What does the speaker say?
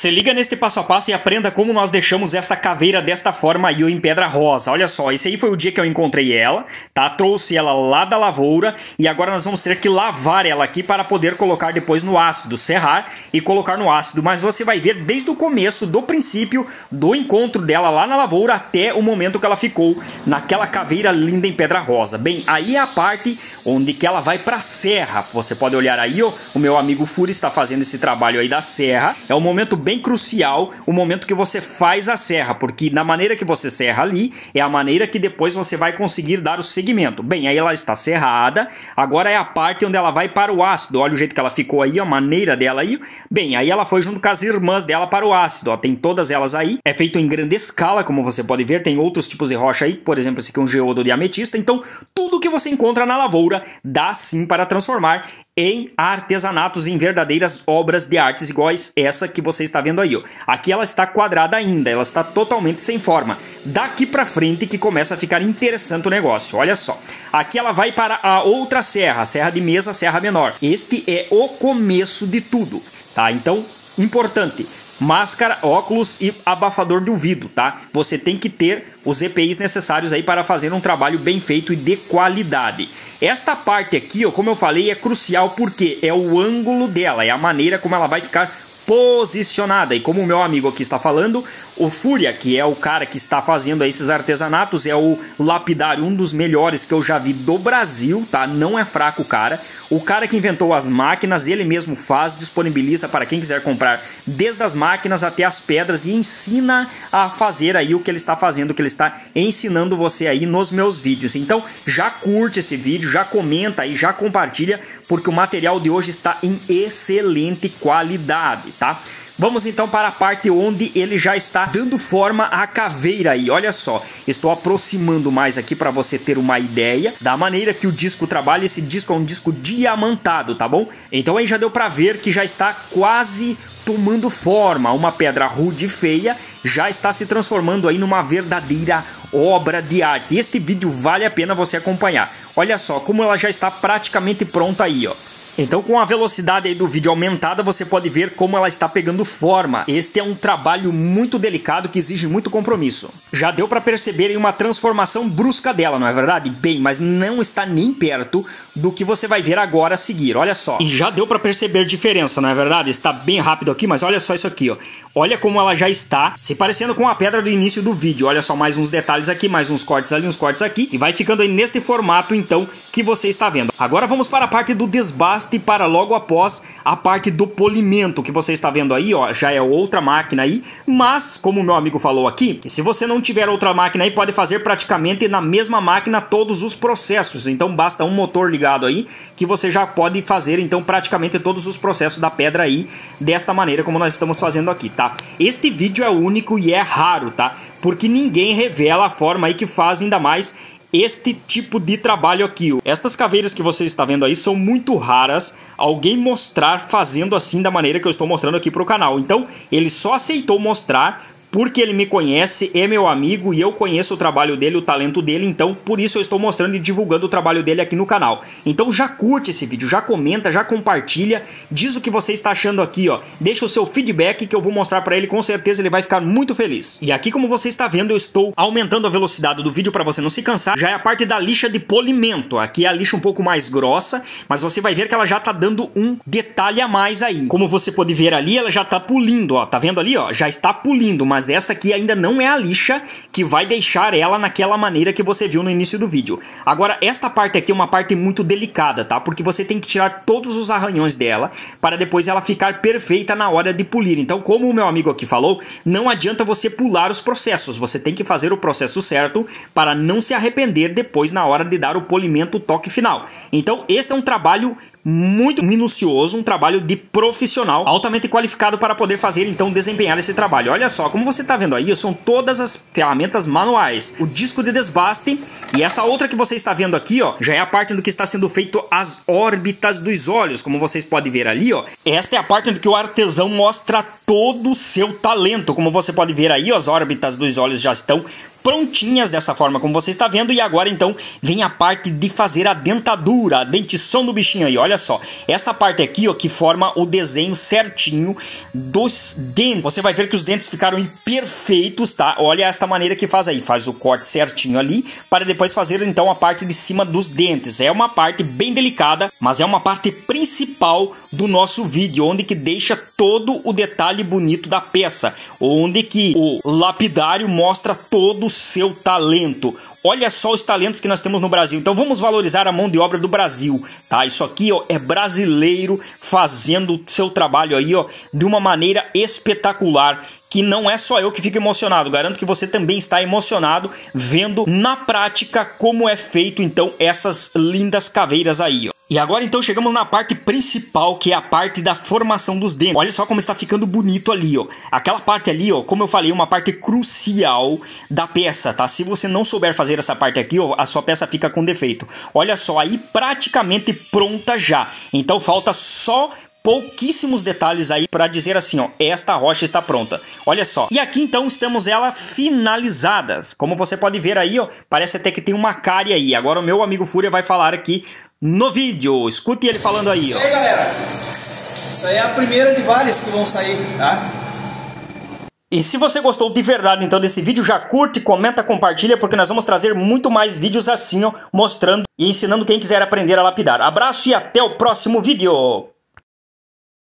Se liga neste passo a passo e aprenda como nós deixamos esta caveira desta forma aí em pedra rosa. Olha só, esse aí foi o dia que eu encontrei ela, tá? Trouxe ela lá da lavoura e agora nós vamos ter que lavar ela aqui para poder colocar depois no ácido, serrar e colocar no ácido. Mas você vai ver desde o começo, do princípio, do encontro dela lá na lavoura até o momento que ela ficou naquela caveira linda em pedra rosa. Bem, aí é a parte onde que ela vai para a serra. Você pode olhar aí, ó, o meu amigo Furi está fazendo esse trabalho aí da serra. É um momento bem crucial, o momento que você faz a serra, porque na maneira que você serra ali, é a maneira que depois você vai conseguir dar o segmento. Bem, aí ela está serrada, agora é a parte onde ela vai para o ácido. Olha o jeito que ela ficou aí, a maneira dela aí. Bem, aí ela foi junto com as irmãs dela para o ácido, ó, tem todas elas aí. É feito em grande escala, como você pode ver, tem outros tipos de rocha aí, por exemplo, esse aqui é um geodo de ametista. Então, tudo que você encontra na lavoura dá sim para transformar em artesanatos, em verdadeiras obras de artes iguais essa que você está vendo aí, ó. Aqui ela está quadrada ainda, ela está totalmente sem forma. Daqui para frente que começa a ficar interessante o negócio. Olha só, aqui ela vai para a outra serra, a serra de mesa, a serra menor. Este é o começo de tudo, tá? Então, importante, máscara, óculos e abafador de ouvido, tá? Você tem que ter os EPIs necessários aí para fazer um trabalho bem feito e de qualidade. Esta parte aqui, ó, como eu falei, é crucial porque é o ângulo dela, é a maneira como ela vai ficar posicionada. E como o meu amigo aqui está falando, o Fúria, que é o cara que está fazendo esses artesanatos, é o lapidário, um dos melhores que eu já vi do Brasil, tá? Não é fraco o cara que inventou as máquinas, ele mesmo faz, disponibiliza para quem quiser comprar, desde as máquinas até as pedras, e ensina a fazer aí o que ele está fazendo, o que ele está ensinando você aí nos meus vídeos. Então já curte esse vídeo, já comenta aí, já compartilha, porque o material de hoje está em excelente qualidade, tá? Vamos então para a parte onde ele já está dando forma à caveira aí. Olha só, estou aproximando mais aqui para você ter uma ideia da maneira que o disco trabalha. Esse disco é um disco diamantado, tá bom? Então aí já deu para ver que já está quase tomando forma. Uma pedra rude e feia já está se transformando aí numa verdadeira obra de arte. Este vídeo vale a pena você acompanhar. Olha só como ela já está praticamente pronta aí, ó. Então, com a velocidade aí do vídeo aumentada, você pode ver como ela está pegando forma. Este é um trabalho muito delicado que exige muito compromisso. Já deu para perceber aí uma transformação brusca dela, não é verdade? Bem, mas não está nem perto do que você vai ver agora a seguir. Olha só. E já deu para perceber diferença, não é verdade? Está bem rápido aqui, mas olha só isso aqui, ó. Olha como ela já está se parecendo com a pedra do início do vídeo. Olha só, mais uns detalhes aqui, mais uns cortes ali, uns cortes aqui. E vai ficando aí neste formato, então, que você está vendo. Agora vamos para a parte do desbaste, e para logo após a parte do polimento que você está vendo aí, ó, já é outra máquina aí, mas como o meu amigo falou aqui, se você não tiver outra máquina aí, pode fazer praticamente na mesma máquina todos os processos. Então basta um motor ligado aí que você já pode fazer então praticamente todos os processos da pedra aí desta maneira como nós estamos fazendo aqui, tá? Este vídeo é único e é raro, tá? Porque ninguém revela a forma aí que faz, ainda mais este tipo de trabalho aqui. Estas caveiras que você está vendo aí são muito raras alguém mostrar fazendo assim da maneira que eu estou mostrando aqui para o canal. Então ele só aceitou mostrar porque ele me conhece, é meu amigo e eu conheço o trabalho dele, o talento dele, então por isso eu estou mostrando e divulgando o trabalho dele aqui no canal. Então já curte esse vídeo, já comenta, já compartilha, diz o que você está achando aqui, ó. Deixa o seu feedback que eu vou mostrar para ele, com certeza ele vai ficar muito feliz. E aqui, como você está vendo, eu estou aumentando a velocidade do vídeo para você não se cansar. Já é a parte da lixa de polimento. Aqui é a lixa um pouco mais grossa, mas você vai ver que ela já está dando um detalhe a mais aí. Como você pode ver ali, ela já está pulindo, ó. Tá vendo ali, ó? Já está pulindo, mas essa aqui ainda não é a lixa que vai deixar ela naquela maneira que você viu no início do vídeo. Agora, esta parte aqui é uma parte muito delicada, tá? Porque você tem que tirar todos os arranhões dela para depois ela ficar perfeita na hora de polir. Então, como o meu amigo aqui falou, não adianta você pular os processos. Você tem que fazer o processo certo para não se arrepender depois na hora de dar o polimento, o toque final. Então, este é um trabalho muito minucioso, um trabalho de profissional altamente qualificado para poder fazer, então, desempenhar esse trabalho. Olha só, como você está vendo aí, são todas as ferramentas manuais. O disco de desbaste e essa outra que você está vendo aqui, ó, já é a parte do que está sendo feito as órbitas dos olhos, como vocês podem ver ali, ó. Esta é a parte do que o artesão mostra todo o seu talento. Como você pode ver aí, as órbitas dos olhos já estão prontinhas dessa forma como você está vendo. E agora então vem a parte de fazer a dentadura, a dentição do bichinho aí, olha só. Essa parte aqui, ó, que forma o desenho certinho dos dentes. Você vai ver que os dentes ficaram imperfeitos, tá? Olha esta maneira que faz aí, faz o corte certinho ali, para depois fazer então a parte de cima dos dentes. É uma parte bem delicada, mas é uma parte principal do nosso vídeo, onde que deixa todo o detalhe bonito da peça, onde que o lapidário mostra todo o seu talento. Olha só os talentos que nós temos no Brasil. Então vamos valorizar a mão de obra do Brasil, tá? Isso aqui, ó, é brasileiro fazendo o seu trabalho aí, ó, de uma maneira espetacular, que não é só eu que fico emocionado. Garanto que você também está emocionado vendo na prática como é feito então essas lindas caveiras aí, ó. E agora então chegamos na parte principal, que é a parte da formação dos dentes. Olha só como está ficando bonito ali, ó. Aquela parte ali, ó, como eu falei, uma parte crucial da peça, tá? Se você não souber fazer essa parte aqui, ó, a sua peça fica com defeito. Olha só, aí praticamente pronta já. Então falta só pouquíssimos detalhes aí para dizer assim, ó, esta rocha está pronta. Olha só. E aqui então estamos ela finalizadas. Como você pode ver aí, ó, parece até que tem uma cárie aí. Agora o meu amigo Fúria vai falar aqui no vídeo. Escute ele falando aí, ó. E aí, galera, essa aí é a primeira de várias que vão sair, tá? E se você gostou de verdade então desse vídeo, já curte, comenta, compartilha, porque nós vamos trazer muito mais vídeos assim, ó, mostrando e ensinando quem quiser aprender a lapidar. Abraço e até o próximo vídeo!